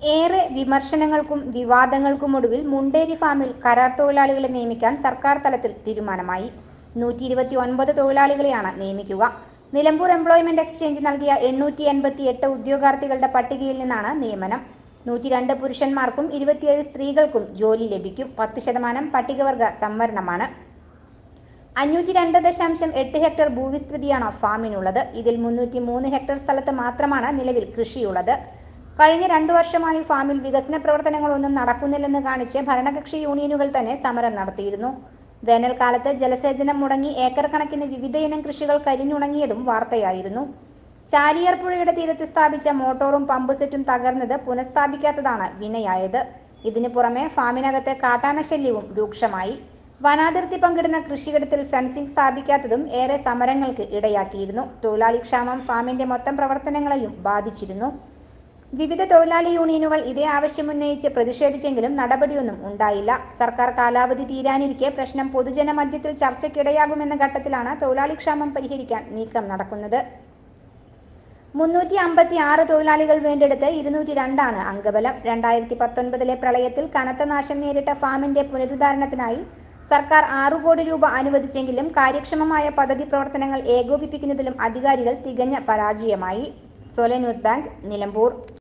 ഏറെ വിമർശനങ്ങൾക്കും വിവാദങ്ങൾക്കുമൊടുവിൽ മുണ്ടേരി ഫാമിൽ കരാർ തൊഴിലാളികളെ നിയമിക്കാൻ സർക്കാർ തലത്തിൽ തീരുമാനമായി. 129 തൊഴിലാളികളെയാണ് നിയമിക്കുക. നിലമ്പൂർ എംപ്ലോയ്മെന്റ് എക്സ്ചേഞ്ച് നൽകിയ 888 ഉദ്യോഗാർത്ഥികളുടെ പട്ടികയിൽ നിന്നാണ് നിയമനം. 102 പുരുഷന്മാർക്കും 27 സ്ത്രീകൾക്കും ജോലി ലഭിക്കും. 10% പട്ടികവർഗ സംവരണമാണ്. 502.8 ഹെക്ടർ ഭൂവിസ്തൃതിയാണ് ഫാമിനുള്ളത്. ഇതിൽ 303 ഹെക്ടർ സ്ഥലത്ത് മാത്രമാണ് നിലവിൽ കൃഷിയുള്ളത്. കഴിഞ്ഞ 2 വർഷമായി ഫാമിൽ വികസന പ്രവർത്തനങ്ങളൊന്നും നടക്കുന്നില്ലെന്ന് കാണിച്ച് ഭരണകക്ഷി യൂണിയനുകൾ തന്നെ സമരം നടത്തിയിരുന്നു. വേനൽക്കാലത്ത് ജലസേചനം മുടങ്ങി ഏക്കർ കണക്കിന് വിവിധയിനം കൃഷികൾ കരിഞ്ഞുണങ്ങിയതും വാർത്തയായിരുന്നു. ചാലിയാർ പുഴയുടെ തീരത്ത് സ്ഥാപിച്ച മോട്ടോറും പമ്പ് സെറ്റും തകർന്നത് പുനഃസ്ഥാപിക്കാത്തതാണ് വിനയായത്. ഇതിനു പുറമെ ഫാമിനകത്ത് കാട്ടാനശല്യവും രൂക്ഷമായി. വനാതിർത്തി പങ്കിടുന്ന കൃഷിയിടത്തിൽ ഫെൻസിംഗ് സ്ഥാപിക്കാത്തതും ഏറെ സമരങ്ങൾക്ക് ഇടയാക്കിയിരുന്നു. തൊഴിലാളി ക്ഷാമം ഫാമിന്റെ മൊത്തം പ്രവർത്തനങ്ങളെയും ബാധിച്ചിരുന്നു. വിവിധ തൊഴിലാളി യൂണിയനുകൾ ഇതേ ആവശ്യമുന്നയിച്ച് പ്രതിഷേധിച്ചെങ്കിലും നടപടിയൊന്നും ഉണ്ടായില്ല. സർക്കാർ കാലാവധി തീരാനിരിക്കെ പ്രശ്നം പൊതുജനമധ്യത്തിൽ ചർച്ചയ്ക്കിടയാകുമെന്ന ഘട്ടത്തിലാണ് തൊഴിലാളി ക്ഷാമം പരിഹരിക്കാൻ നീക്കം നടക്കുന്നത്. 356 തൊഴിലാളികൾ വേണ്ടെടുത്ത് 202 അംഗബലം. 2019 പ്രളയത്തിൽ കനത്ത നാശം നേരിട്ട ഫാമിന്റെ പുനരുദ്ധാരണത്തിനായി സർക്കാർ 6 കോടി രൂപ അനുവദിച്ചെങ്കിലും കാര്യക്ഷമമായ പദ്ധതി പ്രവർത്തനങ്ങൾ ഏകോപിപ്പിക്കുന്നതിലും അധികാരികൾ തികഞ്ഞ പരാജയമായി. സ്വലെ ന്യൂസ് ബാങ്ക്, നിലമ്പൂർ.